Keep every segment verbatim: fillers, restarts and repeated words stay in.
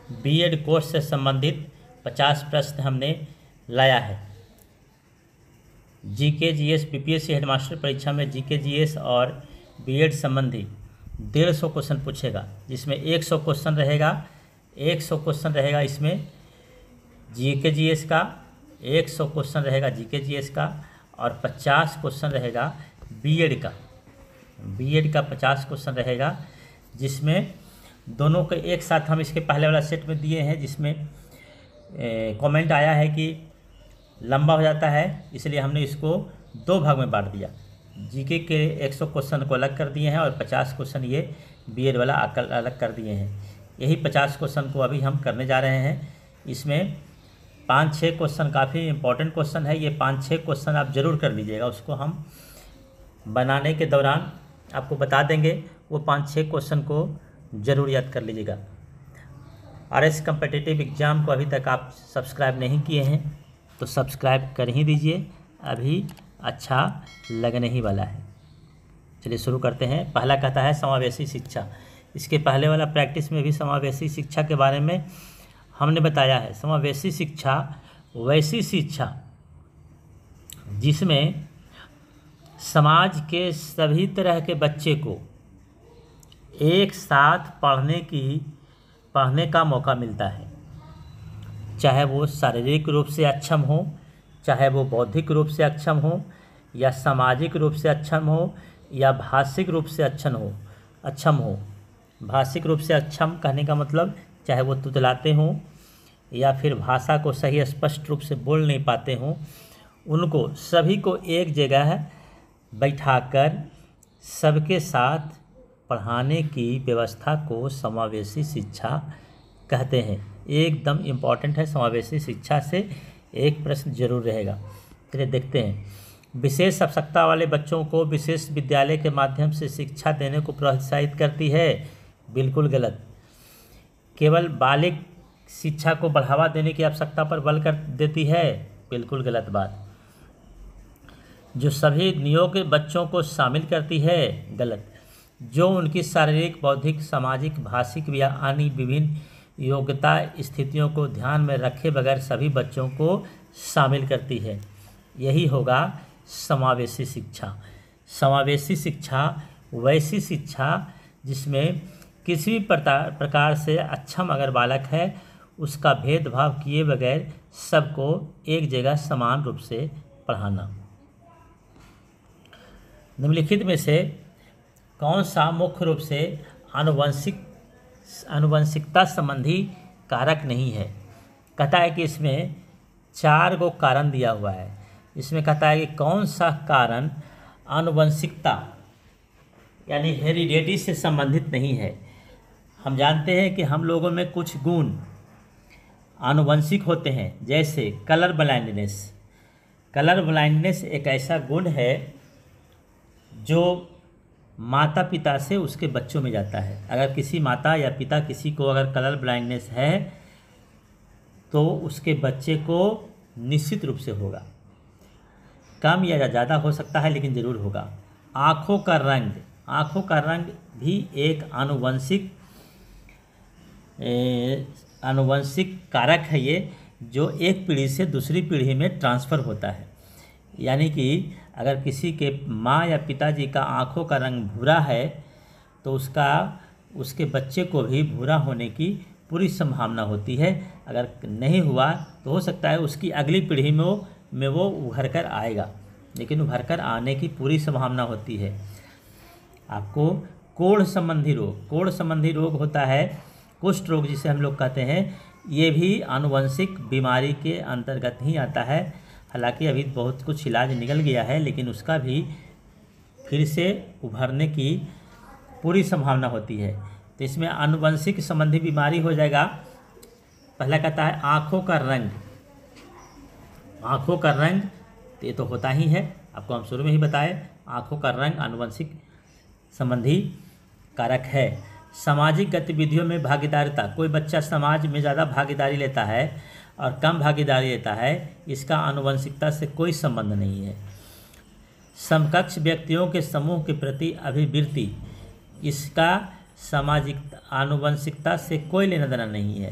BEd course से संबंधित पचास प्रश्न हमने लाया है। जीके जीएस पीपीएससी हेडमास्टर परीक्षा में जीके जीएस और बीएड संबंधी डेढ़ सौ क्वेश्चन पूछेगा, जिसमें एक सौ क्वेश्चन रहेगा एक सौ क्वेश्चन रहेगा इसमें जीके जीएस का, एक सौ क्वेश्चन रहेगा जीके जीएस का और पचास क्वेश्चन रहेगा बीएड का। बीएड का पचास क्वेश्चन रहेगा, जिसमें दोनों के एक साथ हम इसके पहले वाला सेट में दिए हैं, जिसमें कमेंट आया है कि लंबा हो जाता है, इसलिए हमने इसको दो भाग में बांट दिया। जीके के सौ क्वेश्चन को अलग कर दिए हैं और पचास क्वेश्चन ये बीएड वाला अकल अलग कर दिए हैं। यही पचास क्वेश्चन को अभी हम करने जा रहे हैं। इसमें पाँच छः क्वेश्चन काफ़ी इंपॉर्टेंट क्वेश्चन है। ये पाँच छः क्वेश्चन आप ज़रूर कर लीजिएगा, उसको हम बनाने के दौरान आपको बता देंगे। वो पाँच छः क्वेश्चन को ज़रूर याद कर लीजिएगा। आर एस कम्पिटिटिव एग्ज़ाम को अभी तक आप सब्सक्राइब नहीं किए हैं तो सब्सक्राइब कर ही दीजिए, अभी अच्छा लगने ही वाला है। चलिए शुरू करते हैं। पहला कहता है समावेशी शिक्षा। इसके पहले वाला प्रैक्टिस में भी समावेशी शिक्षा के बारे में हमने बताया है। समावेशी शिक्षा वैसी शिक्षा जिसमें समाज के सभी तरह के बच्चे को एक साथ पढ़ने की पढ़ने का मौका मिलता है, चाहे वो शारीरिक रूप से अक्षम हो, चाहे वो बौद्धिक रूप से अक्षम हो, या सामाजिक रूप से अक्षम हो, या भाषिक रूप से अक्षम हो अक्षम हो भाषिक रूप से अक्षम कहने का मतलब चाहे वो तुतलाते हों या फिर भाषा को सही स्पष्ट रूप से बोल नहीं पाते हों, उनको सभी को एक जगह बैठाकर सबके साथ पढ़ाने की व्यवस्था को समावेशी शिक्षा कहते हैं। एकदम इम्पॉर्टेंट है। समावेशी शिक्षा से एक प्रश्न जरूर रहेगा। चलिए देखते हैं। विशेष आवश्यकता वाले बच्चों को विशेष विद्यालय के माध्यम से शिक्षा देने को प्रोत्साहित करती है। बिल्कुल गलत। केवल बालिग शिक्षा को बढ़ावा देने की आवश्यकता पर बल कर देती है। बिल्कुल गलत बात। जो सभी नियोग्य बच्चों को शामिल करती है। गलत। जो उनकी शारीरिक, बौद्धिक, सामाजिक, भाषिक या अन्य विभिन्न योग्यता स्थितियों को ध्यान में रखे बगैर सभी बच्चों को शामिल करती है, यही होगा समावेशी शिक्षा। समावेशी शिक्षा वैसी शिक्षा जिसमें किसी भी प्रकार से अक्षम अगर बालक है, उसका भेदभाव किए बगैर सबको एक जगह समान रूप से पढ़ाना। निम्नलिखित में से कौन सा मुख्य रूप से आनुवंशिक आनुवंशिकता संबंधी कारक नहीं है? कहता है कि इसमें चार गो कारण दिया हुआ है। इसमें कहता है कि कौन सा कारण आनुवंशिकता यानी हेरिडेटी से संबंधित नहीं है। हम जानते हैं कि हम लोगों में कुछ गुण आनुवंशिक होते हैं, जैसे कलर ब्लाइंडनेस। कलर ब्लाइंडनेस एक ऐसा गुण है जो माता पिता से उसके बच्चों में जाता है। अगर किसी माता या पिता किसी को अगर कलर ब्लाइंडनेस है तो उसके बच्चे को निश्चित रूप से होगा। कम या ज़्यादा हो सकता है, लेकिन ज़रूर होगा। आँखों का रंग आँखों का रंग भी एक आनुवंशिक आनुवंशिक कारक है ये, जो एक पीढ़ी से दूसरी पीढ़ी में ट्रांसफ़र होता है। यानी कि अगर किसी के माँ या पिताजी का आँखों का रंग भूरा है तो उसका उसके बच्चे को भी भूरा होने की पूरी संभावना होती है। अगर नहीं हुआ तो हो सकता है उसकी अगली पीढ़ी में वो में वो उभर कर आएगा, लेकिन उभर कर आने की पूरी संभावना होती है। आपको कोढ़ संबंधी रोग कोढ़ संबंधी रोग होता है, कुष्ठ रोग जिसे हम लोग कहते हैं, ये भी आनुवंशिक बीमारी के अंतर्गत ही आता है। हालांकि अभी बहुत कुछ इलाज निकल गया है, लेकिन उसका भी फिर से उभरने की पूरी संभावना होती है। तो इसमें आनुवंशिक संबंधी बीमारी हो जाएगा। पहला कहता है आँखों का रंग। आँखों का रंग ये तो होता ही है, आपको हम शुरू में ही बताए। आँखों का रंग आनुवंशिक संबंधी कारक है। सामाजिक गतिविधियों में भागीदारिता। कोई बच्चा समाज में ज़्यादा भागीदारी लेता है और कम भागीदारी लेता है, इसका आनुवंशिकता से कोई संबंध नहीं है। समकक्ष व्यक्तियों के समूह के प्रति अभिवृत्ति, इसका सामाजिक आनुवंशिकता से कोई लेना देना नहीं है।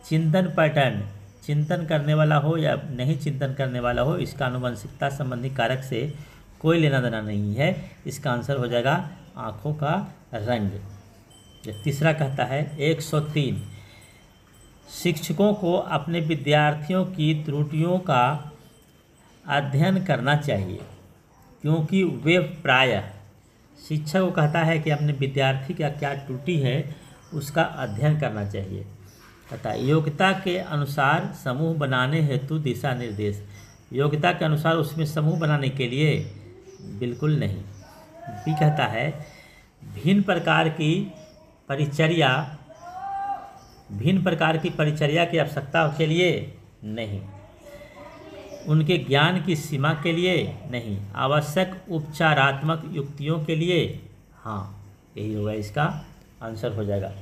चिंतन पैटर्न, चिंतन करने वाला हो या नहीं चिंतन करने वाला हो, इसका आनुवंशिकता संबंधी कारक से कोई लेना देना नहीं है। इसका आंसर हो जाएगा आँखों का रंग। तीसरा कहता है एक सौ तीन, शिक्षकों को अपने विद्यार्थियों की त्रुटियों का अध्ययन करना चाहिए क्योंकि वे प्रायः, शिक्षक को कहता है कि अपने विद्यार्थी का क्या त्रुटि है उसका अध्ययन करना चाहिए। कहता है योग्यता के अनुसार समूह बनाने हेतु दिशा निर्देश, योग्यता के अनुसार उसमें समूह बनाने के लिए बिल्कुल नहीं। बी कहता है भिन्न प्रकार की परिचर्या, भिन्न प्रकार की परिचर्या की आवश्यकता के लिए नहीं, उनके ज्ञान की सीमा के लिए नहीं, आवश्यक उपचारात्मक युक्तियों के लिए हाँ, यही होगा इसका आंसर हो जाएगा।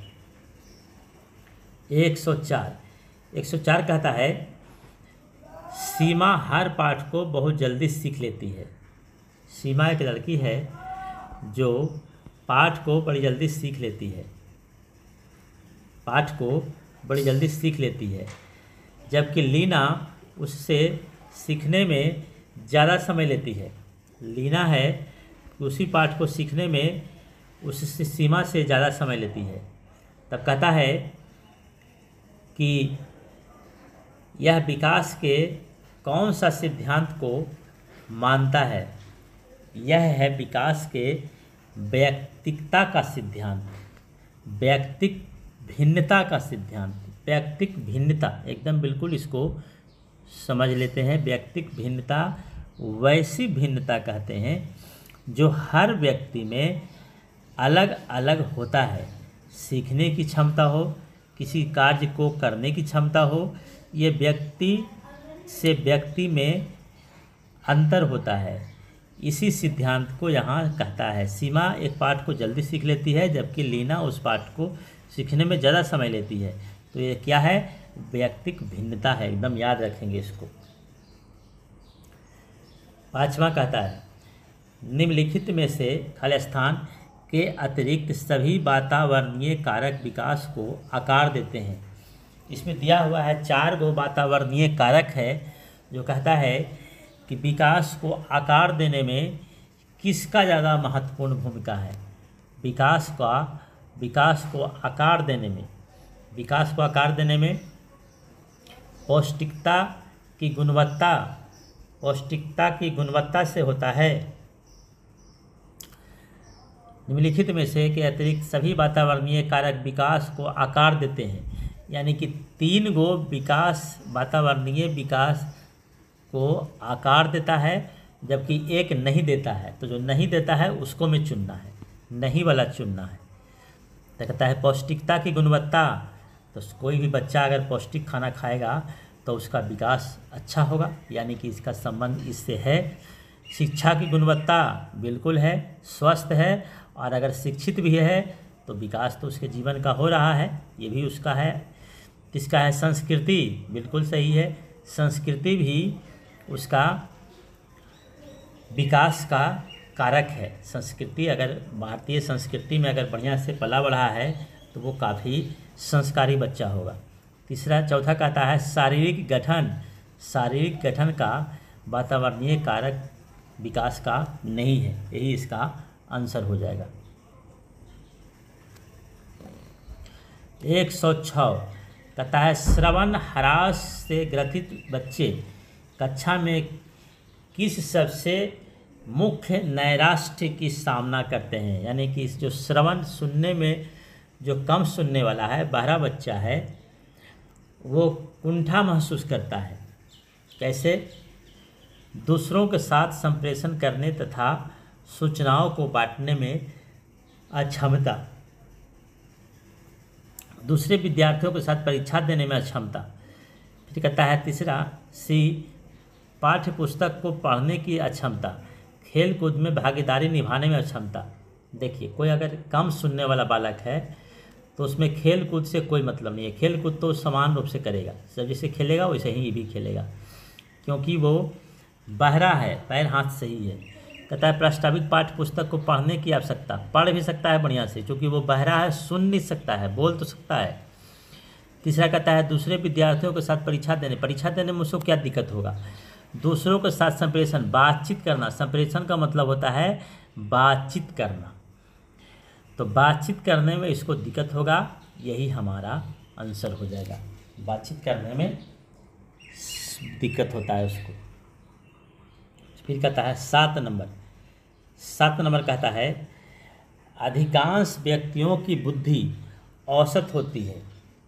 एक सौ चार, एक सौ चार कहता है सीमा हर पाठ को बहुत जल्दी सीख लेती है। सीमा एक लड़की है जो पाठ को बड़ी जल्दी सीख लेती है, पाठ को बड़ी जल्दी सीख लेती है, जबकि लीना उससे सीखने में ज़्यादा समय लेती है। लीना है उसी पाठ को सीखने में उससे सीमा से ज़्यादा समय लेती है। तब कहता है कि यह विकास के कौन सा सिद्धांत को मानता है, यह है विकास के वैयक्तिकता का सिद्धांत, वैयक्तिक भिन्नता का सिद्धांत, वैयक्तिक भिन्नता एकदम बिल्कुल इसको समझ लेते हैं। वैयक्तिक भिन्नता वैसी भिन्नता कहते हैं जो हर व्यक्ति में अलग अलग होता है, सीखने की क्षमता हो, किसी कार्य को करने की क्षमता हो, ये व्यक्ति से व्यक्ति में अंतर होता है। इसी सिद्धांत को यहाँ कहता है। सीमा एक पाठ को जल्दी सीख लेती है जबकि लीना उस पाठ को सीखने में ज़्यादा समय लेती है। तो ये क्या है, वैयक्तिक भिन्नता है, एकदम याद रखेंगे इसको। पांचवा कहता है निम्नलिखित में से खाली स्थान के अतिरिक्त सभी वातावरणीय कारक विकास को आकार देते हैं। इसमें दिया हुआ है चार गो वातावरणीय कारक है जो कहता है कि विकास को आकार देने में किसका ज़्यादा महत्वपूर्ण भूमिका है। विकास का विकास को आकार देने में विकास को आकार देने में पौष्टिकता की गुणवत्ता पौष्टिकता की गुणवत्ता से होता है। निम्नलिखित में से के अतिरिक्त सभी वातावरणीय कारक विकास को आकार देते हैं, यानी कि तीन गो विकास वातावरणीय विकास को आकार देता है जबकि एक नहीं देता है। तो जो नहीं देता है उसको में चुनना है, नहीं वाला चुनना है। तो कहता है पौष्टिकता की गुणवत्ता, तो कोई भी बच्चा अगर पौष्टिक खाना खाएगा तो उसका विकास अच्छा होगा, यानी कि इसका संबंध इससे है। शिक्षा की गुणवत्ता बिल्कुल है, स्वस्थ है, और अगर शिक्षित भी है तो विकास तो उसके जीवन का हो रहा है, ये भी उसका है। किसका है, संस्कृति, बिल्कुल सही है, संस्कृति भी उसका विकास का कारक है। संस्कृति अगर भारतीय संस्कृति में अगर बढ़िया से पला बढ़ा है तो वो काफ़ी संस्कारी बच्चा होगा। तीसरा चौथा कहता है शारीरिक गठन, शारीरिक गठन का वातावरणीय कारक विकास का नहीं है, यही इसका आंसर हो जाएगा। एक सौ छः कहता है श्रवण ह्रास से ग्रसित बच्चे कक्षा में किस सबसे मुख्य नैराश्य की सामना करते हैं। यानी कि जो श्रवण सुनने में जो कम सुनने वाला है, बहरा बच्चा है, वो कुंठा महसूस करता है। कैसे, दूसरों के साथ संप्रेषण करने तथा सूचनाओं को बांटने में अक्षमता, दूसरे विद्यार्थियों के साथ परीक्षा देने में अक्षमता। फिर कहता है तीसरा सी पाठ्य पुस्तक को पढ़ने की अक्षमता, खेल कूद में भागीदारी निभाने में अक्षमता। देखिए, कोई अगर कम सुनने वाला बालक है तो उसमें खेल कूद से कोई मतलब नहीं है, खेल कूद तो समान रूप से करेगा, सब जैसे खेलेगा वैसे ही ये भी खेलेगा, क्योंकि वो बहरा है, पैर हाथ सही है। कहता है प्रास्ताविक पाठ्य पुस्तक को पढ़ने की आवश्यकता, पढ़ भी सकता है बढ़िया से, क्योंकि वो बहरा है, सुन नहीं सकता है, बोल तो सकता है। तीसरा कहता है दूसरे विद्यार्थियों के साथ परीक्षा देने परीक्षा देने में उसको क्या दिक्कत होगा। दूसरों के साथ संप्रेषण बातचीत करना, संप्रेषण का मतलब होता है बातचीत करना, तो बातचीत करने में इसको दिक्कत होगा, यही हमारा आंसर हो जाएगा। बातचीत करने में दिक्कत होता है उसको। फिर कहता है सात नंबर सात नंबर कहता है अधिकांश व्यक्तियों की बुद्धि औसत होती है,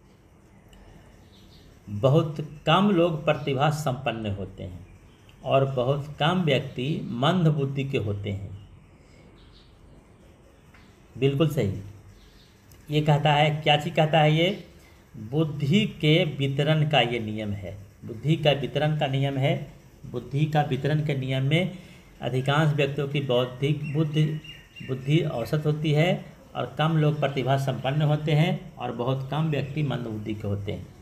बहुत कम लोग प्रतिभा संपन्न होते हैं और बहुत कम व्यक्ति मंद बुद्धि के होते हैं। बिल्कुल सही। ये कहता है क्या चीज़ कहता है, ये बुद्धि के वितरण का ये नियम है। बुद्धि का वितरण का नियम है। बुद्धि का वितरण के नियम में अधिकांश व्यक्तियों की बौद्धिक बुद्धि बुद्धि औसत होती है और कम लोग प्रतिभा संपन्न होते हैं और बहुत कम व्यक्ति मंद बुद्धि के होते हैं।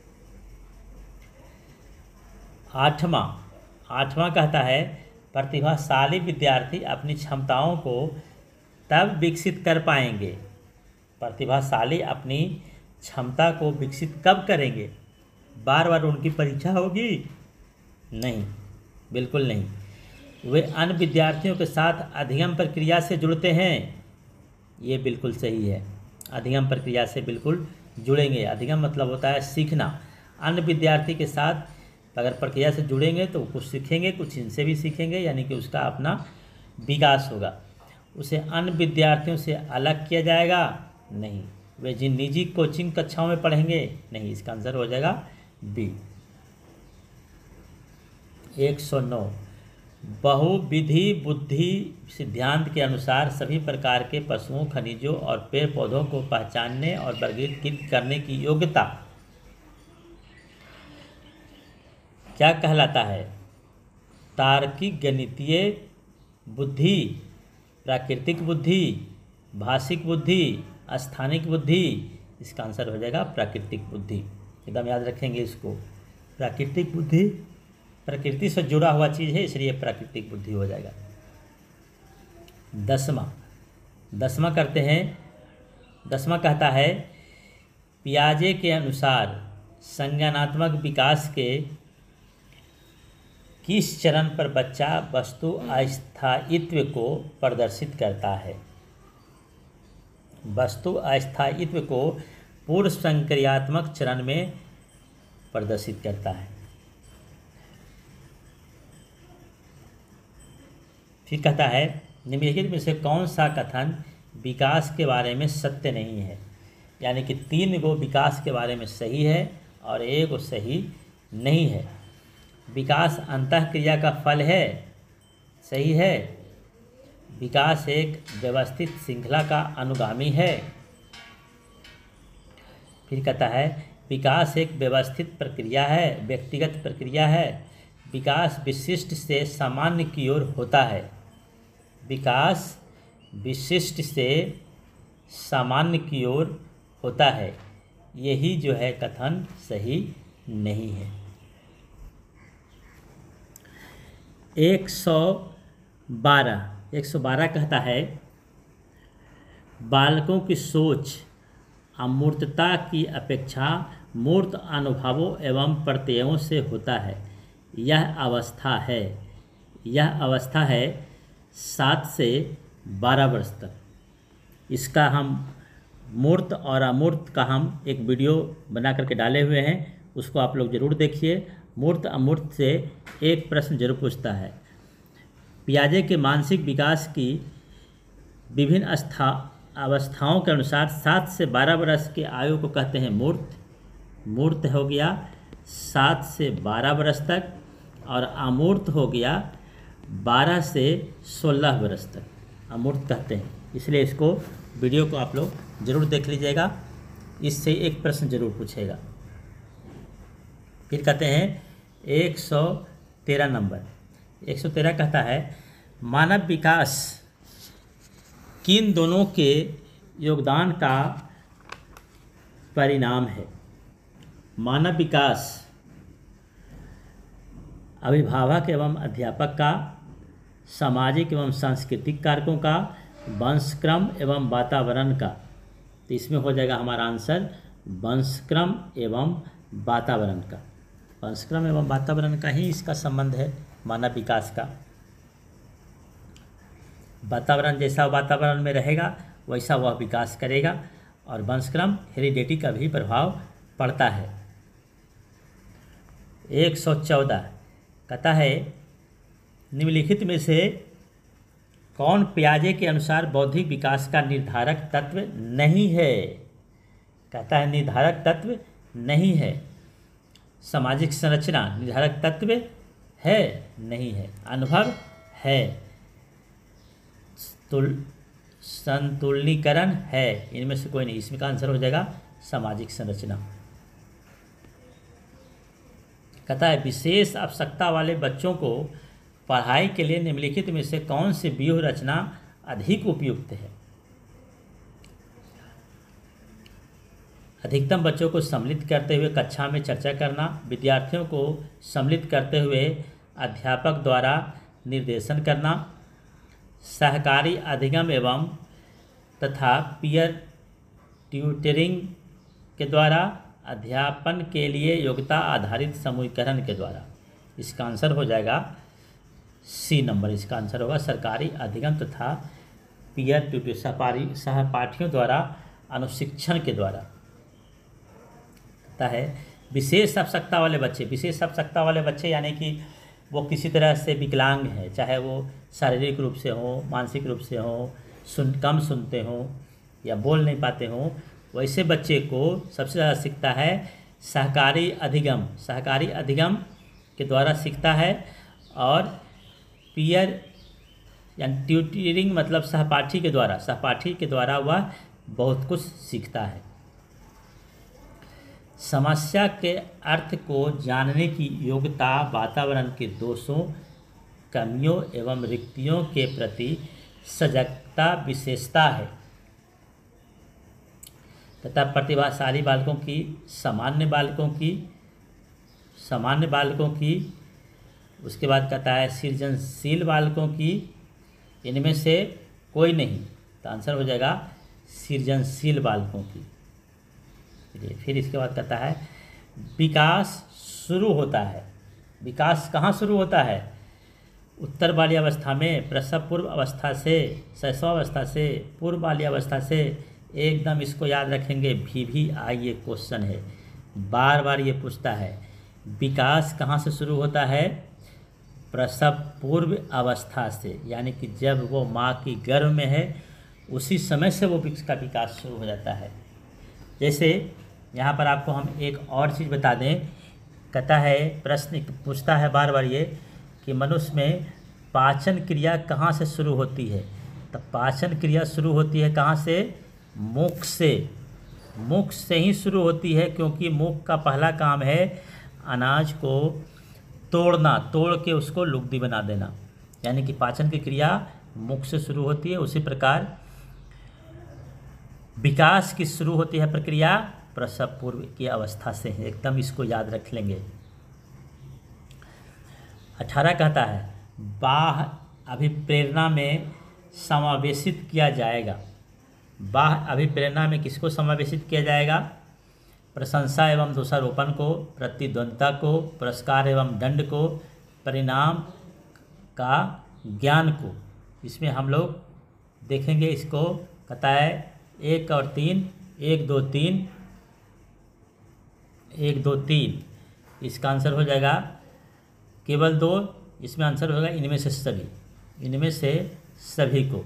आठवां आठवां कहता है प्रतिभाशाली विद्यार्थी अपनी क्षमताओं को तब विकसित कर पाएंगे। प्रतिभाशाली अपनी क्षमता को विकसित कब करेंगे? बार बार उनकी परीक्षा होगी? नहीं, बिल्कुल नहीं। वे अन्य विद्यार्थियों के साथ अधिगम प्रक्रिया से जुड़ते हैं। ये बिल्कुल सही है। अधिगम प्रक्रिया से बिल्कुल जुड़ेंगे। अधिगम मतलब होता है सीखना। अन्य विद्यार्थी के साथ अगर प्रक्रिया से जुड़ेंगे तो कुछ सीखेंगे, कुछ इनसे भी सीखेंगे, यानी कि उसका अपना विकास होगा। उसे अन्य विद्यार्थियों से अलग किया जाएगा? नहीं। वे जिन निजी कोचिंग कक्षाओं में पढ़ेंगे? नहीं। इसका आंसर हो जाएगा बी। एक सौ नौ बहुविधि बुद्धि सिद्धांत के अनुसार सभी प्रकार के पशुओं, खनिजों और पेड़ पौधों को पहचानने और वर्गीकृत करने की योग्यता क्या कहलाता है? तार्किक गणितीय बुद्धि, प्राकृतिक बुद्धि, भाषिक बुद्धि, स्थानिक बुद्धि। इसका आंसर हो जाएगा प्राकृतिक बुद्धि। एकदम याद रखेंगे इसको। प्राकृतिक बुद्धि प्रकृति से जुड़ा हुआ चीज़ है, इसलिए प्राकृतिक बुद्धि हो जाएगा। दसवां दसवां करते हैं। दसवां कहता है पियाजे के अनुसार संज्ञानात्मक विकास के किस चरण पर बच्चा वस्तु अस्थायित्व को प्रदर्शित करता है? वस्तु अस्थायित्व को पूर्व संक्रियात्मक चरण में प्रदर्शित करता है। फिर कहता है निम्नलिखित में से कौन सा कथन विकास के बारे में सत्य नहीं है? यानी कि तीन गो विकास के बारे में सही है और एक गो सही नहीं है। विकास अंतःक्रिया का फल है? सही है। विकास एक व्यवस्थित श्रृंखला का अनुगामी है। फिर कहता है विकास एक व्यवस्थित प्रक्रिया है, व्यक्तिगत प्रक्रिया है। विकास विशिष्ट से सामान्य की ओर होता है। विकास विशिष्ट से सामान्य की ओर होता है। यही जो है कथन सही नहीं है। एक सौ बारह एक सौ बारह कहता है बालकों की सोच अमूर्तता की अपेक्षा मूर्त अनुभवों एवं प्रत्ययों से होता है। यह अवस्था है यह अवस्था है सात से बारह वर्ष तक। इसका हम मूर्त और अमूर्त का हम एक वीडियो बना करके डाले हुए हैं, उसको आप लोग ज़रूर देखिए। मूर्त अमूर्त से एक प्रश्न जरूर पूछता है। पियाजे के मानसिक विकास की विभिन्न अस्था अवस्थाओं के अनुसार सात से बारह वर्ष के आयु को कहते हैं मूर्त। मूर्त हो गया सात से बारह वर्ष तक और अमूर्त हो गया बारह से सोलह वर्ष तक, अमूर्त कहते हैं। इसलिए इसको वीडियो को आप लोग ज़रूर देख लीजिएगा, इससे एक प्रश्न जरूर पूछेगा। फिर कहते हैं एक सौ तेरह नंबर एक सौ तेरह कहता है मानव विकास किन दोनों के योगदान का परिणाम है? मानव विकास अभिभावक एवं अध्यापक का, सामाजिक एवं सांस्कृतिक कारकों का, वंशक्रम एवं वातावरण का। तो इसमें हो जाएगा हमारा आंसर वंशक्रम एवं वातावरण का। वंशक्रम एवं वातावरण का ही इसका संबंध है मानव विकास का। वातावरण जैसा वातावरण में रहेगा वैसा वह विकास करेगा, और वंशक्रम हेरिडिटी का भी प्रभाव पड़ता है। एक सौ चौदह कहता है निम्नलिखित में से कौन पियाजे के अनुसार बौद्धिक विकास का निर्धारक तत्व नहीं है। कहता है निर्धारक तत्व नहीं है। सामाजिक संरचना निर्धारक तत्व है नहीं है। अनुभव है। तुल संतुलनीकरण है। इनमें से कोई नहीं। इसमें का आंसर हो जाएगा सामाजिक संरचना। कहता है विशेष आवश्यकता वाले बच्चों को पढ़ाई के लिए निम्नलिखित में से कौन सी व्यूह रचना अधिक उपयुक्त है। अधिकतम बच्चों को सम्मिलित करते हुए कक्षा में चर्चा करना, विद्यार्थियों को सम्मिलित करते हुए अध्यापक द्वारा निर्देशन करना, सहकारी अधिगम एवं तथा पीयर ट्यूटरिंग के द्वारा, अध्यापन के लिए योग्यता आधारित समूहीकरण के द्वारा। इसका आंसर हो जाएगा सी नंबर। इसका आंसर होगा सरकारी अधिगम तथा पीयर ट्यूटर सहपाठी सहपाठियों द्वारा अनुशिक्षण के द्वारा। कहता है विशेष आवश्यकता वाले बच्चे। विशेष आवश्यकता वाले बच्चे यानी कि वो किसी तरह से विकलांग है, चाहे वो शारीरिक रूप से हो, मानसिक रूप से हो, सुन कम सुनते हो या बोल नहीं पाते हो, वैसे बच्चे को सबसे ज़्यादा सीखता है सहकारी अधिगम। सहकारी अधिगम के द्वारा सीखता है, और पीयर यानी ट्यूटरिंग मतलब सहपाठी के द्वारा सहपाठी के द्वारा वह बहुत कुछ सीखता है। समस्या के अर्थ को जानने की योग्यता वातावरण के दोषों, कमियों एवं रिक्तियों के प्रति सजगता विशेषता है तथा प्रतिभाशाली बालकों की, सामान्य बालकों की सामान्य बालकों की उसके बाद कहता है सृजनशील बालकों की, इनमें से कोई नहीं। तो आंसर हो जाएगा सृजनशील बालकों की। फिर इसके बाद कहता है विकास शुरू होता है। विकास कहाँ शुरू होता है? उत्तर बाल्यावस्था में, प्रसव पूर्व अवस्था से, शैशवावस्था से, पूर्व बाल्यावस्था से। एकदम इसको याद रखेंगे, भी भी आई ये क्वेश्चन है, बार बार ये पूछता है। विकास कहाँ से शुरू होता है? प्रसव पूर्व अवस्था से, यानी कि जब वो माँ की गर्भ में है उसी समय से वो का विकास शुरू हो जाता है। जैसे यहाँ पर आपको हम एक और चीज़ बता दें। कहता है प्रश्न पूछता है बार बार ये कि मनुष्य में पाचन क्रिया कहाँ से शुरू होती है? तो पाचन क्रिया शुरू होती है कहाँ से? मुख से। मुख से ही शुरू होती है, क्योंकि मुख का पहला काम है अनाज को तोड़ना, तोड़ के उसको लुगदी बना देना, यानी कि पाचन की क्रिया मुख से शुरू होती है। उसी प्रकार विकास की शुरू होती है प्रक्रिया प्रसव पूर्व की अवस्था से है। एकदम इसको याद रख लेंगे। अठारह कहता है बाह्य अभिप्रेरणा में समावेशित किया जाएगा। बाह्य अभिप्रेरणा में किसको समावेशित किया जाएगा? प्रशंसा एवं दोषारोपण को, प्रतिद्वंद्विता को, पुरस्कार एवं दंड को, परिणाम का ज्ञान को। इसमें हम लोग देखेंगे इसको। कहता है एक और तीन, एक दो तीन, एक दो तीन। इसका आंसर हो जाएगा केवल दो। इसमें आंसर होगा इनमें से सभी, इनमें से सभी को।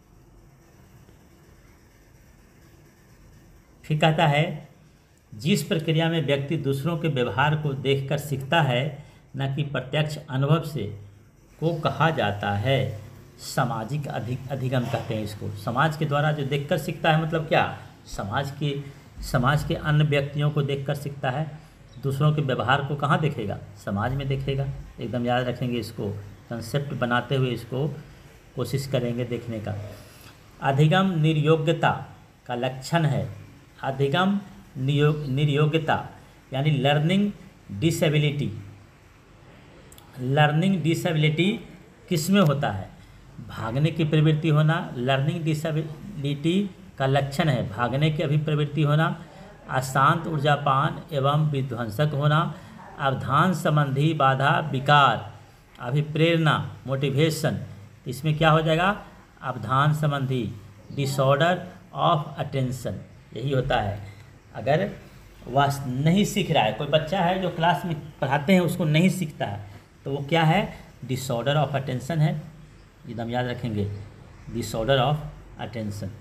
फिर कहता है जिस प्रक्रिया में व्यक्ति दूसरों के व्यवहार को देखकर सीखता है, न कि प्रत्यक्ष अनुभव से, को कहा जाता है सामाजिक अधिक अधिगम कहते हैं इसको। समाज के द्वारा जो देखकर सीखता है, मतलब क्या? समाज के समाज के अन्य व्यक्तियों को देखकर सीखता है। दूसरों के व्यवहार को कहाँ देखेगा? समाज में देखेगा। एकदम याद रखेंगे इसको, कंसेप्ट बनाते हुए इसको कोशिश करेंगे देखने का। अधिगम निर्योग्यता का लक्षण है। अधिगम निर्योग्यता यानी लर्निंग डिसेबिलिटी। लर्निंग डिसेबिलिटी किस में होता है? भागने की प्रवृत्ति होना लर्निंग डिसेबिलिटी का लक्षण है। भागने की अभी प्रवृत्ति होना, अशांत ऊर्जापान एवं विध्वंसक होना, अवधान संबंधी बाधा विकार, अभिप्रेरणा मोटिवेशन, इसमें क्या हो जाएगा अवधान संबंधी डिसऑर्डर ऑफ अटेंशन, यही होता है। अगर वह नहीं सीख रहा है, कोई बच्चा है जो क्लास में पढ़ाते हैं उसको नहीं सीखता है, तो वो क्या है डिसऑर्डर ऑफ अटेंशन है, एकदम याद रखेंगे डिसऑर्डर ऑफ अटेंशन।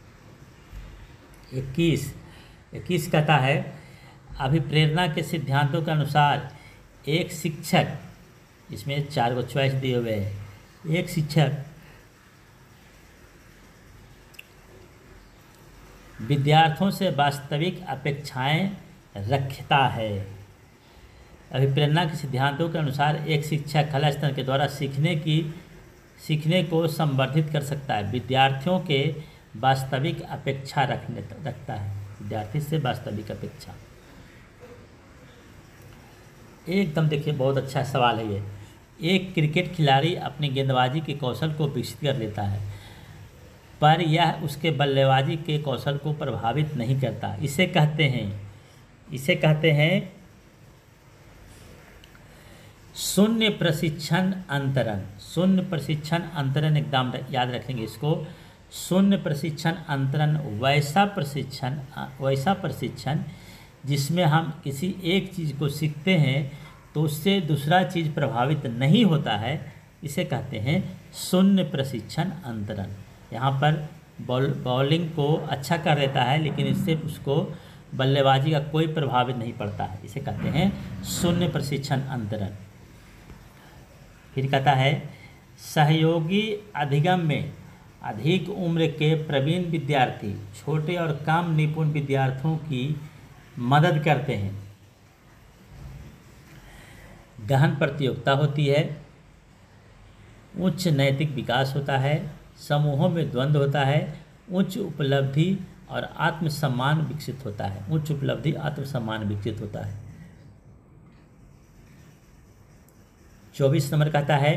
इक्कीस इक्कीस कहता है अभिप्रेरणा के सिद्धांतों के अनुसार एक शिक्षक, इसमें चार गो चॉइस दिए हुए हैं, एक शिक्षक विद्यार्थियों से वास्तविक अपेक्षाएं रखता है। अभिप्रेरणा के सिद्धांतों के अनुसार एक शिक्षक कला स्तर के द्वारा सीखने की सीखने को संवर्धित कर सकता है, विद्यार्थियों के वास्तविक अपेक्षा रखने रखता है, विद्यार्थी से वास्तविक अपेक्षा। एकदम देखिए बहुत अच्छा सवाल है ये। एक क्रिकेट खिलाड़ी अपनी गेंदबाजी के कौशल को विकसित कर लेता है, पर यह उसके बल्लेबाजी के कौशल को प्रभावित नहीं करता। इसे कहते हैं इसे कहते हैं शून्य प्रशिक्षण अंतरण। शून्य प्रशिक्षण अंतरण एकदम याद रखेंगे इसको। शून्य प्रशिक्षण अंतरण वैसा प्रशिक्षण वैसा प्रशिक्षण जिसमें हम किसी एक चीज़ को सीखते हैं तो उससे दूसरा चीज़ प्रभावित नहीं होता है, इसे कहते हैं शून्य प्रशिक्षण अंतरण। यहाँ पर बॉल बॉलिंग को अच्छा कर देता है लेकिन इससे उसको बल्लेबाजी का कोई प्रभावित नहीं पड़ता है, इसे कहते हैं शून्य प्रशिक्षण अंतरण। फिर कहता है सहयोगी अधिगम में अधिक उम्र के प्रवीण विद्यार्थी छोटे और कम निपुण विद्यार्थियों की मदद करते हैं। गहन प्रतियोगिता होती है, उच्च नैतिक विकास होता है, समूहों में द्वंद्व होता है, उच्च उपलब्धि और आत्मसम्मान विकसित होता है। उच्च उपलब्धि आत्मसम्मान विकसित होता है। चौबीस नंबर कहता है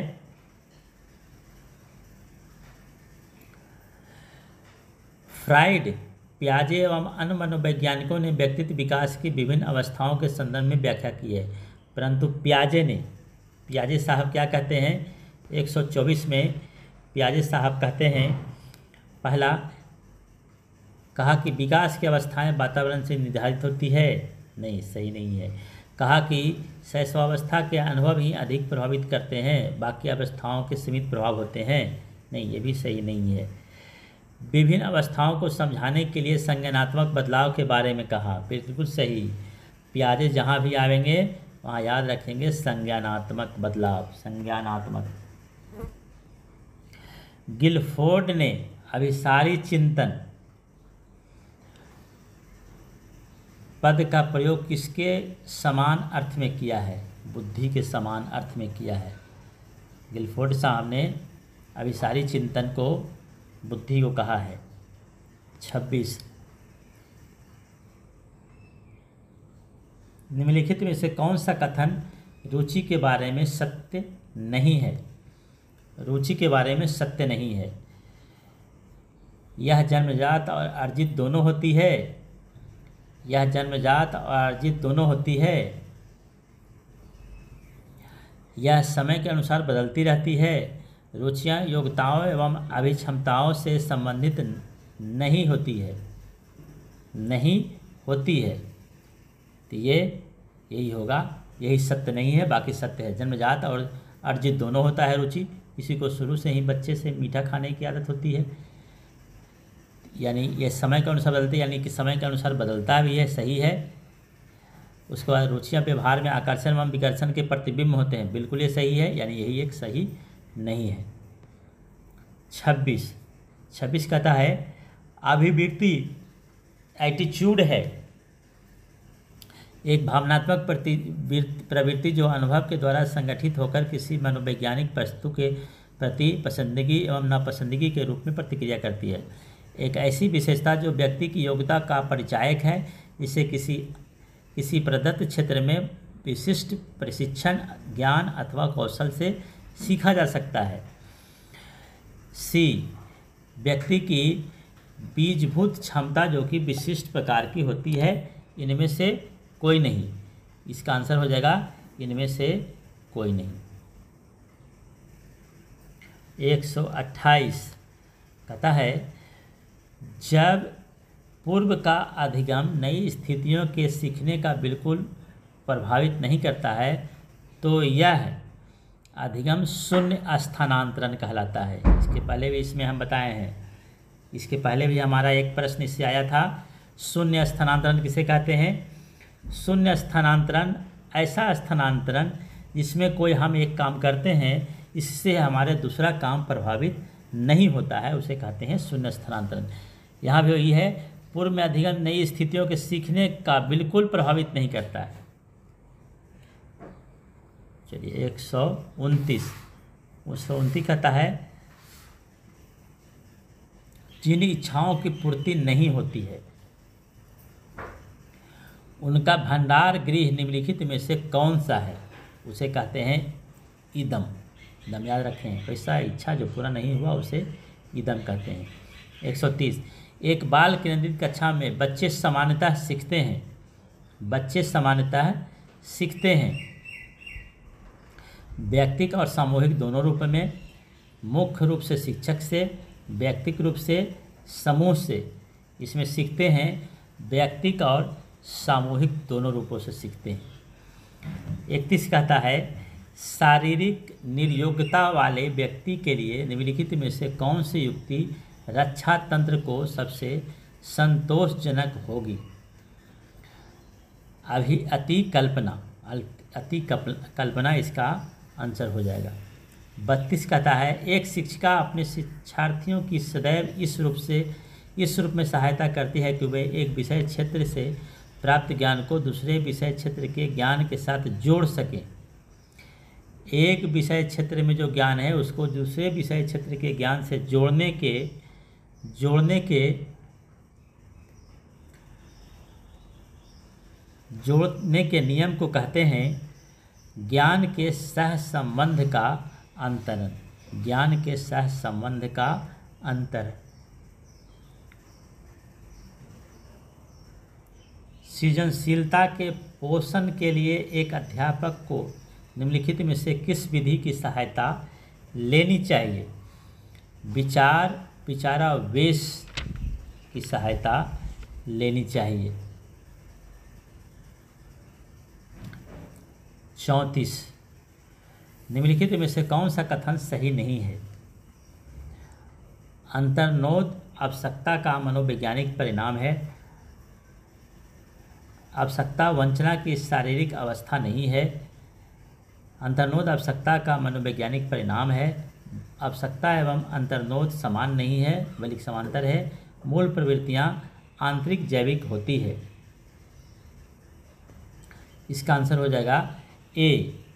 फ्राइड, पियाजे एवं अन्य मनोवैज्ञानिकों ने व्यक्तित्व विकास की विभिन्न अवस्थाओं के संदर्भ में व्याख्या की है, परंतु पियाजे ने पियाजे साहब क्या कहते हैं एक सौ चौबीस में पियाजे साहब कहते हैं पहला कहा कि विकास की अवस्थाएं वातावरण से निर्धारित होती है, नहीं सही नहीं है। कहा कि शैशवावस्था के अनुभव ही अधिक प्रभावित करते हैं, बाकी अवस्थाओं के सीमित प्रभाव होते हैं, नहीं ये भी सही नहीं है। विभिन्न अवस्थाओं को समझाने के लिए संज्ञानात्मक बदलाव के बारे में कहा, बिल्कुल सही। पियाजे जहाँ भी आवेंगे वहाँ याद रखेंगे संज्ञानात्मक बदलाव, संज्ञानात्मक। गिलफोर्ड ने अभिसारी चिंतन पद का प्रयोग किसके समान अर्थ में किया है? बुद्धि के समान अर्थ में किया है। गिलफोर्ड साहब ने अभिसारी चिंतन को बुद्धि को कहा है। छब्बीस निम्नलिखित में से कौन सा कथन रुचि के बारे में सत्य नहीं है? रुचि के बारे में सत्य नहीं है। यह जन्मजात और अर्जित दोनों होती है। यह जन्मजात और अर्जित दोनों होती है। यह समय के अनुसार बदलती रहती है। रुचियाँ योग्यताओं एवं अभिक्षमताओं से संबंधित नहीं होती है नहीं होती है तो ये यही होगा, यही सत्य नहीं है, बाकी सत्य है। जन्मजात और अर्जित दोनों होता है रुचि। किसी को शुरू से ही बच्चे से मीठा खाने की आदत होती है, यानी ये समय के अनुसार बदलते यानी कि समय के अनुसार बदलता भी है, सही है। उसके बाद रुचियाँ व्यवहार में आकर्षण एवं विकर्षण के प्रतिबिंब होते हैं, बिल्कुल ये सही है, यानी यही एक सही नहीं है। छब्बीस छब्बीस कहता है अभिव्यक्ति एटीट्यूड है एक भावनात्मक प्रति प्रवृत्ति जो अनुभव के द्वारा संगठित होकर किसी मनोवैज्ञानिक वस्तु के प्रति पसंदगी एवं नापसंदगी के रूप में प्रतिक्रिया करती है। एक ऐसी विशेषता जो व्यक्ति की योग्यता का परिचायक है, इसे किसी किसी प्रदत्त क्षेत्र में विशिष्ट प्रशिक्षण, ज्ञान अथवा कौशल से सीखा जा सकता है। सी व्यक्ति की बीजभूत क्षमता जो कि विशिष्ट प्रकार की होती है, इनमें से कोई नहीं। इसका आंसर हो जाएगा इनमें से कोई नहीं। एक सौ अट्ठाईस कहता है जब पूर्व का अधिगम नई स्थितियों के सीखने का बिल्कुल प्रभावित नहीं करता है तो यह अधिगम शून्य स्थानांतरण कहलाता है। इसके पहले भी इसमें हम बताए हैं, इसके पहले भी हमारा एक प्रश्न इससे आया था। शून्य स्थानांतरण किसे कहते हैं? शून्य स्थानांतरण ऐसा स्थानांतरण जिसमें कोई हम एक काम करते हैं इससे हमारे दूसरा काम प्रभावित नहीं होता है, उसे कहते हैं शून्य स्थानांतरण। यहाँ भी वही है, पूर्व में अधिगम नई स्थितियों के सीखने का बिल्कुल प्रभावित नहीं करता है। चलिए एक सौ उनतीस एक सौ उनतीस कहता है जिन इच्छाओं की पूर्ति नहीं होती है उनका भंडार गृह निम्नलिखित में से कौन सा है? उसे कहते हैं इदम। इदम याद रखें, वैसा इच्छा जो पूरा नहीं हुआ उसे इदम कहते हैं। एक सौ तीस एक बाल केंद्रित कक्षा में बच्चे समानतः सीखते हैं बच्चे समानतः सीखते हैं व्यक्तिक और सामूहिक दोनों रूप में, मुख्य रूप से शिक्षक से, व्यक्तिक रूप से, समूह से। इसमें सीखते हैं व्यक्तिक और सामूहिक दोनों रूपों से सीखते हैं। इकतीस कहता है शारीरिक निर्योग्यता वाले व्यक्ति के लिए निम्नलिखित में से कौन सी युक्ति रक्षा तंत्र को सबसे संतोषजनक होगी? अभी अति कल्पना अति कल्पना इसका आंसर हो जाएगा। बत्तीस कहता है एक शिक्षिका अपने शिक्षार्थियों की सदैव इस रूप से इस रूप में सहायता करती है कि वे एक विषय क्षेत्र से प्राप्त ज्ञान को दूसरे विषय क्षेत्र के ज्ञान के साथ जोड़ सकें। एक विषय क्षेत्र में जो ज्ञान है उसको दूसरे विषय क्षेत्र के ज्ञान से जोड़ने के जोड़ने के जोड़ने के नियम को कहते हैं ज्ञान के सह संबंध का अंतरण। ज्ञान के सह संबंध का अंतर। सृजनशीलता के पोषण के लिए एक अध्यापक को निम्नलिखित में से किस विधि की सहायता लेनी चाहिए? विचार विचारावेश की सहायता लेनी चाहिए। चौंतीस निम्नलिखित में से कौन सा कथन सही नहीं है? अंतर्नोद आवश्यकता का मनोवैज्ञानिक परिणाम है। आवश्यकता वंचना की शारीरिक अवस्था नहीं है। अंतर्नोद आवश्यकता का मनोवैज्ञानिक परिणाम है। आवश्यकता एवं अंतर्नोद समान नहीं है बल्कि समांतर है। मूल प्रवृत्तियां आंतरिक जैविक होती है। इसका आंसर हो जाएगा ए।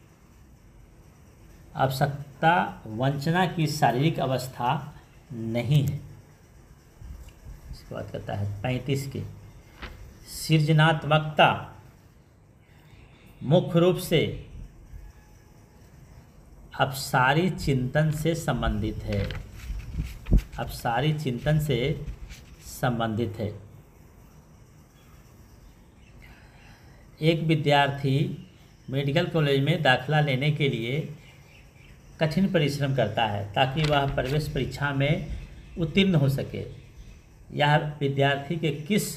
आवश्यकता वंचना की शारीरिक अवस्था नहीं है। इसकी बात करता है पैंतीस के सृजनात्मकता मुख्य रूप से अपसारी चिंतन से संबंधित है। अपसारी चिंतन से संबंधित है। एक विद्यार्थी मेडिकल कॉलेज में दाखिला लेने के लिए कठिन परिश्रम करता है ताकि वह प्रवेश परीक्षा में उत्तीर्ण हो सके। यह विद्यार्थी के किस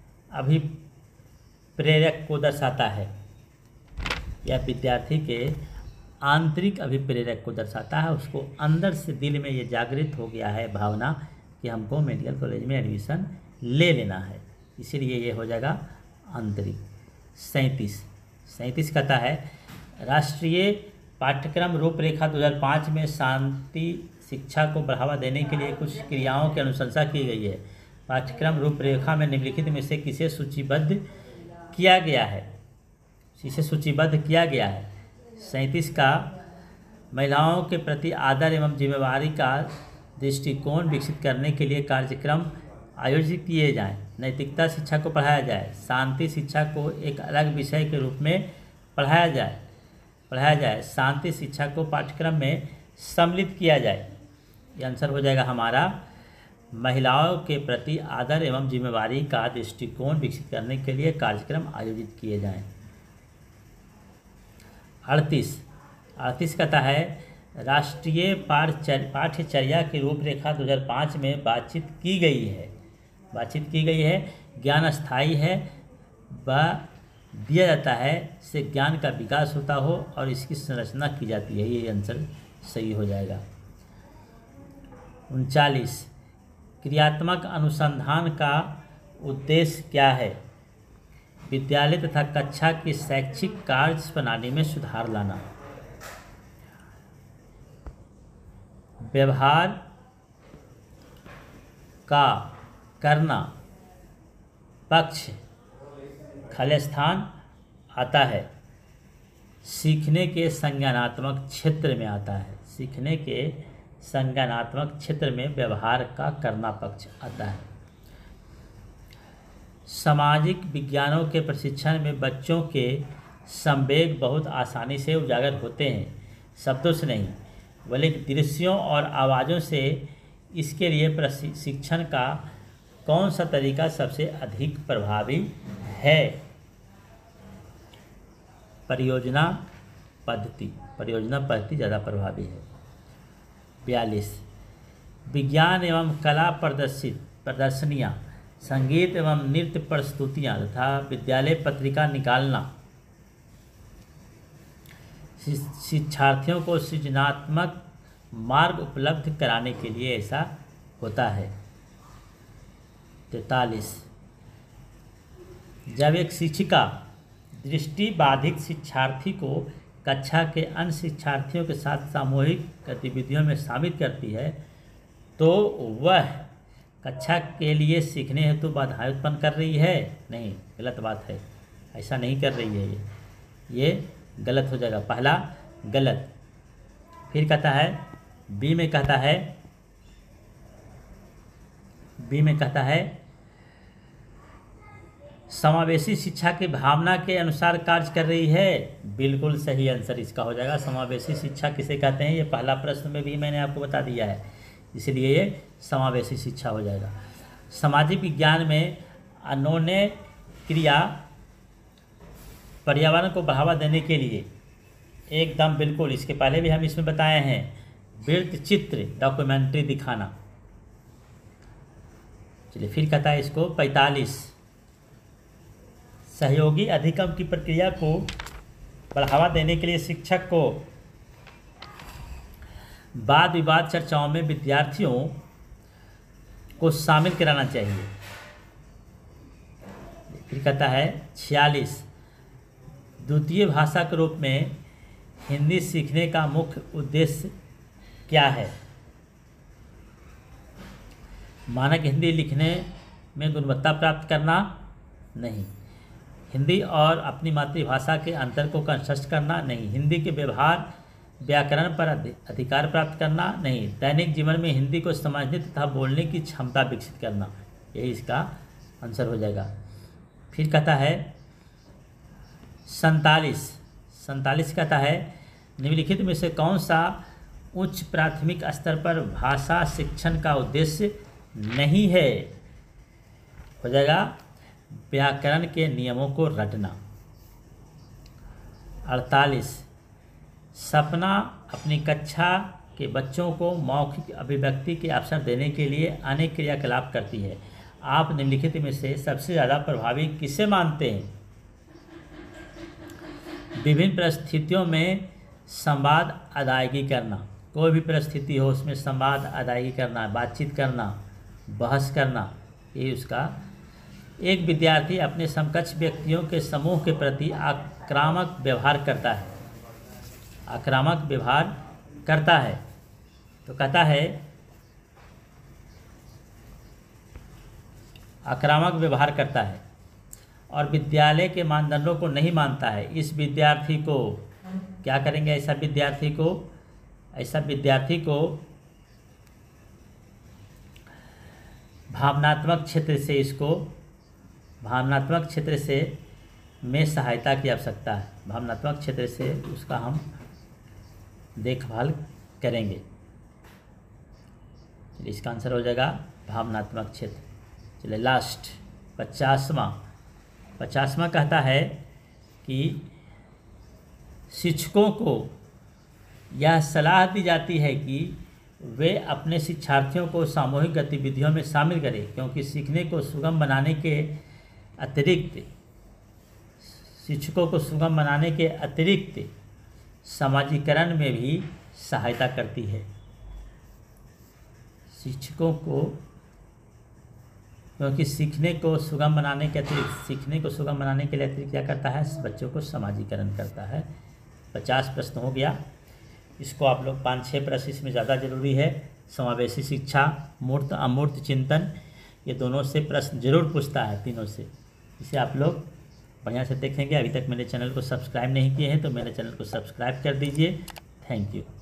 अभिप्रेरक को दर्शाता है? यह विद्यार्थी के आंतरिक अभिप्रेरक को दर्शाता है। उसको अंदर से दिल में ये जागृत हो गया है भावना कि हमको मेडिकल कॉलेज में एडमिशन ले लेना है, इसीलिए ये हो जाएगा आंतरिक। सैंतीस सैंतीस कहता है राष्ट्रीय पाठ्यक्रम रूपरेखा दो हज़ार पाँच में शांति शिक्षा को बढ़ावा देने के लिए कुछ क्रियाओं की अनुशंसा की गई है। पाठ्यक्रम रूपरेखा में निम्नलिखित में से किसे सूचीबद्ध किया गया है? इसे सूचीबद्ध किया गया है। सैंतीस का महिलाओं के प्रति आदर एवं जिम्मेवारी का दृष्टिकोण विकसित करने के लिए कार्यक्रम आयोजित किए जाएं। नैतिकता शिक्षा को पढ़ाया जाए। शांति शिक्षा को एक अलग विषय के रूप में पढ़ाया जाए पढ़ाया जाए शांति शिक्षा को पाठ्यक्रम में सम्मिलित किया जाए। ये आंसर हो जाएगा हमारा महिलाओं के प्रति आदर एवं जिम्मेवारी का दृष्टिकोण विकसित करने के लिए कार्यक्रम आयोजित किए जाएं। अड़तीस अड़तीस कहता है राष्ट्रीय पाठ्यचर्या की रूपरेखा दो हज़ार पाँच में बातचीत की गई है बातचीत की गई है ज्ञान अस्थायी है व दिया जाता है से ज्ञान का विकास होता हो और इसकी संरचना की जाती है। ये आंसर सही हो जाएगा। उनचालीस क्रियात्मक अनुसंधान का उद्देश्य क्या है? विद्यालय तथा कक्षा की शैक्षिक कार्य प्रणाली में सुधार लाना। व्यवहार का करना पक्ष खाली स्थान आता है। सीखने के संज्ञानात्मक क्षेत्र में आता है सीखने के संज्ञानात्मक क्षेत्र में व्यवहार का करना पक्ष आता है। सामाजिक विज्ञानों के प्रशिक्षण में बच्चों के संवेग बहुत आसानी से उजागर होते हैं, शब्दों से नहीं बल्कि दृश्यों और आवाज़ों से। इसके लिए प्रशिक्षण का कौन सा तरीका सबसे अधिक प्रभावी है? परियोजना पद्धति परियोजना पद्धति ज़्यादा प्रभावी है। बयालीस विज्ञान एवं कला प्रदर्शित प्रदर्शनियाँ, संगीत एवं नृत्य प्रस्तुतियाँ तथा विद्यालय पत्रिका निकालना शिक्षार्थियों को सृजनात्मक मार्ग उपलब्ध कराने के लिए ऐसा होता है। तैंतालीस जब एक शिक्षिका दृष्टिबाधित शिक्षार्थी को कक्षा के अन्य शिक्षार्थियों के साथ सामूहिक गतिविधियों में शामिल करती है तो वह कक्षा के लिए सीखने हेतु बाधाएं उत्पन्न कर रही है? नहीं, गलत बात है, ऐसा नहीं कर रही है। ये ये गलत हो जाएगा, पहला गलत। फिर कहता है बी में कहता है बी में कहता है समावेशी शिक्षा की भावना के अनुसार कार्य कर रही है। बिल्कुल सही आंसर इसका हो जाएगा। समावेशी शिक्षा किसे कहते हैं? ये पहला प्रश्न में भी मैंने आपको बता दिया है, इसलिए ये समावेशी शिक्षा हो जाएगा। सामाजिक विज्ञान में अन्योन्य क्रिया पर्यावरण को बढ़ावा देने के लिए एकदम बिल्कुल, इसके पहले भी हम इसमें बताए हैं, वृत्त चित्र डॉक्यूमेंट्री दिखाना। चलिए फिर कहता है इसको पैंतालीस सहयोगी अधिगम की प्रक्रिया को बढ़ावा देने के लिए शिक्षक को वाद विवाद चर्चाओं में विद्यार्थियों को शामिल कराना चाहिए। फिर कहता है छियालीस द्वितीय भाषा के रूप में हिंदी सीखने का मुख्य उद्देश्य क्या है? मानक हिंदी लिखने में गुणवत्ता प्राप्त करना? नहीं। हिंदी और अपनी मातृभाषा के अंतर को कंशस्ट करना? नहीं। हिंदी के व्यवहार व्याकरण पर अधिकार प्राप्त करना? नहीं। दैनिक जीवन में हिंदी को समझने तथा बोलने की क्षमता विकसित करना? यही इसका आंसर हो जाएगा। फिर कहता है सैंतालीस सैंतालीस कहता है निम्नलिखित में से कौन सा उच्च प्राथमिक स्तर पर भाषा शिक्षण का उद्देश्य नहीं है? हो जाएगा व्याकरण के नियमों को रटना। अड़तालीस सपना अपनी कक्षा के बच्चों को मौखिक अभिव्यक्ति के अवसर देने के लिए अनेक क्रियाकलाप करती है। आप निम्नलिखित में से सबसे ज़्यादा प्रभावी किसे मानते हैं? विभिन्न परिस्थितियों में संवाद अदायगी करना, कोई भी परिस्थिति हो उसमें संवाद अदायगी करना, बातचीत करना, बहस करना, ये उसका। एक विद्यार्थी अपने समकक्ष व्यक्तियों के समूह के प्रति आक्रामक व्यवहार करता है आक्रामक व्यवहार करता है तो कहता है आक्रामक व्यवहार करता है और विद्यालय के मानदंडों को नहीं मानता है। इस विद्यार्थी को क्या करेंगे? ऐसा विद्यार्थी को ऐसा विद्यार्थी को भावनात्मक क्षेत्र से इसको भावनात्मक क्षेत्र से में सहायता की आवश्यकता है। भावनात्मक क्षेत्र से उसका हम देखभाल करेंगे। चलिए इसका आंसर हो जाएगा भावनात्मक क्षेत्र। चलिए लास्ट पचासवां पचासवां कहता है कि शिक्षकों को यह सलाह दी जाती है कि वे अपने शिक्षार्थियों को सामूहिक गतिविधियों में शामिल करें, क्योंकि सीखने को सुगम बनाने के अतिरिक्त शिक्षकों को सुगम बनाने के अतिरिक्त समाजीकरण में भी सहायता करती है। शिक्षकों को क्योंकि सीखने को सुगम बनाने के अतिरिक्त सीखने को सुगम बनाने के लिए अतिरिक्त क्या करता है, बच्चों को समाजीकरण करता है। पचास प्रश्न हो गया। इसको आप लोग पाँच छः प्रश्न इसमें ज़्यादा जरूरी है। समावेशी शिक्षा, मूर्त अमूर्त चिंतन, ये दोनों से प्रश्न जरूर पूछता है, तीनों से। इसे आप लोग बढ़िया से देखेंगे। अभी तक मेरे चैनल को सब्सक्राइब नहीं किए हैं तो मेरे चैनल को सब्सक्राइब कर दीजिए। Thank you.